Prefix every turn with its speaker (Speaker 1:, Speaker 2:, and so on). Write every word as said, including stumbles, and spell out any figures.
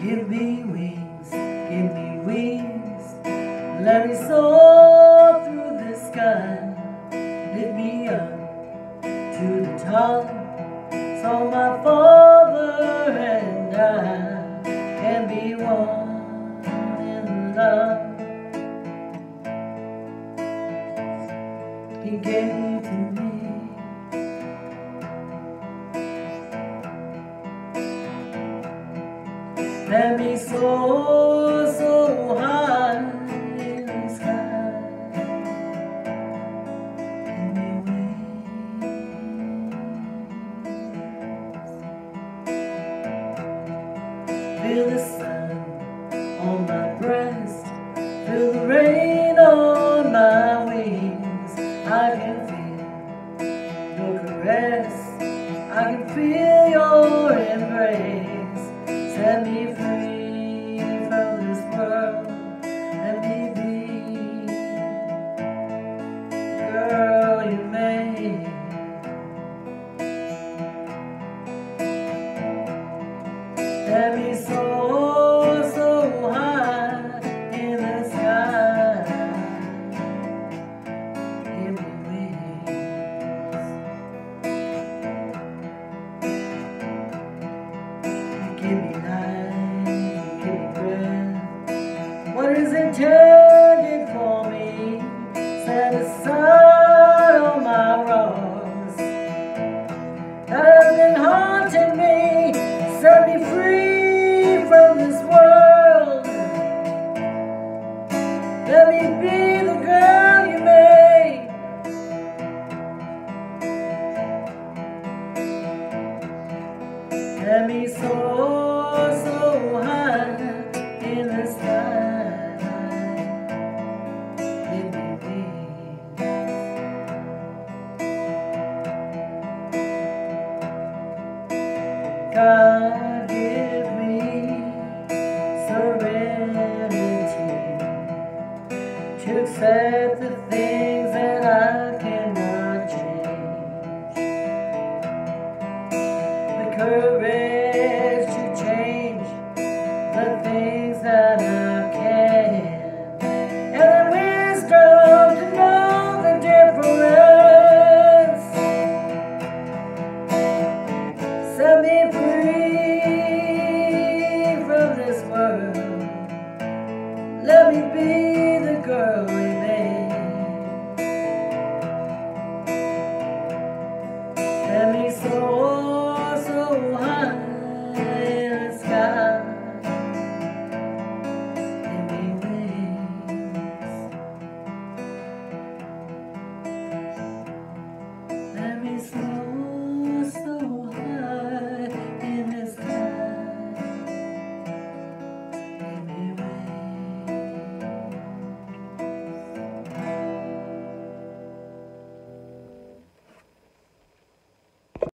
Speaker 1: Give me wings, give me wings. Let me soar through the sky. Lift me up to the top, so my Father and I can be one in love. He gave to me. Let me soar so high in the sky. Give me wings. Feel the sun on my breast, feel the rain on my wings. I can feel your caress, I can feel your embrace. Set me free from this world, let me be the girl you made. Let me soar so high in the sky. Give me wings. Give me life, give me breath. What is intended for me? Set aside all my wrongs that have been haunting me. Set me free from this world. Let me be the girl you made. Let me soar so high in the sky. Give me wings. God, give me serenity to accept the things that I can